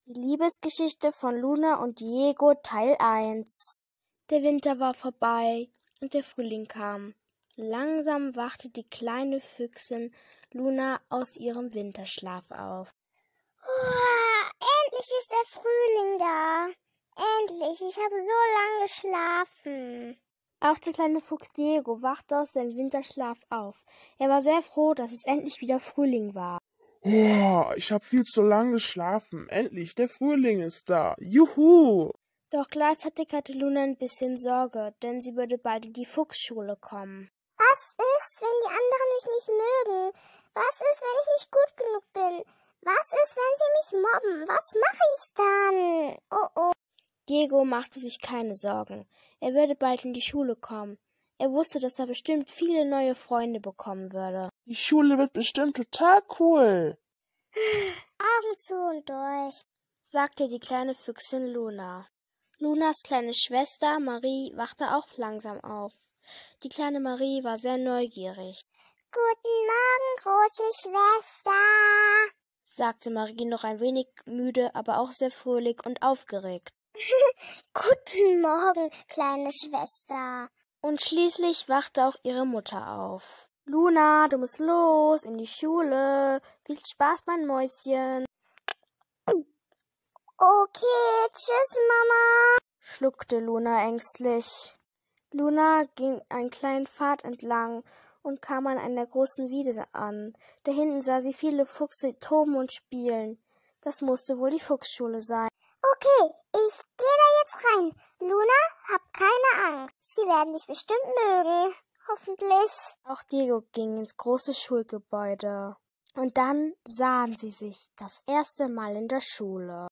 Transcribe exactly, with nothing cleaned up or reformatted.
Die Liebesgeschichte von Luna und Diego Teil eins. Der Winter war vorbei und der Frühling kam. Langsam wachte die kleine Füchsin Luna aus ihrem Winterschlaf auf. Uah, endlich ist der Frühling da. Endlich, ich habe so lange geschlafen. Auch der kleine Fuchs Diego wachte aus seinem Winterschlaf auf. Er war sehr froh, dass es endlich wieder Frühling war. Oh, ich habe viel zu lange geschlafen. Endlich, der Frühling ist da. Juhu! Doch gleichzeitig hatte Luna ein bisschen Sorge, denn sie würde bald in die Fuchsschule kommen. Was ist, wenn die anderen mich nicht mögen? Was ist, wenn ich nicht gut genug bin? Was ist, wenn sie mich mobben? Was mache ich dann? Oh oh. Diego machte sich keine Sorgen. Er würde bald in die Schule kommen. Er wusste, dass er bestimmt viele neue Freunde bekommen würde. Die Schule wird bestimmt total cool. Augen zu und durch, sagte die kleine Füchsin Luna. Lunas kleine Schwester Marie wachte auch langsam auf. Die kleine Marie war sehr neugierig. Guten Morgen, große Schwester, sagte Marie noch ein wenig müde, aber auch sehr fröhlich und aufgeregt. Guten Morgen, kleine Schwester. Und schließlich wachte auch ihre Mutter auf. Luna, du musst los in die Schule. Viel Spaß, mein Mäuschen. Okay, tschüss, Mama, schluckte Luna ängstlich. Luna ging einen kleinen Pfad entlang und kam an einer großen Wiese an. Da hinten sah sie viele Füchse toben und spielen. Das musste wohl die Fuchsschule sein. Okay, ich gehe da jetzt rein. Luna, hab keine Angst. Sie werden dich bestimmt mögen. Hoffentlich. Auch Diego ging ins große Schulgebäude. Und dann sahen sie sich das erste Mal in der Schule.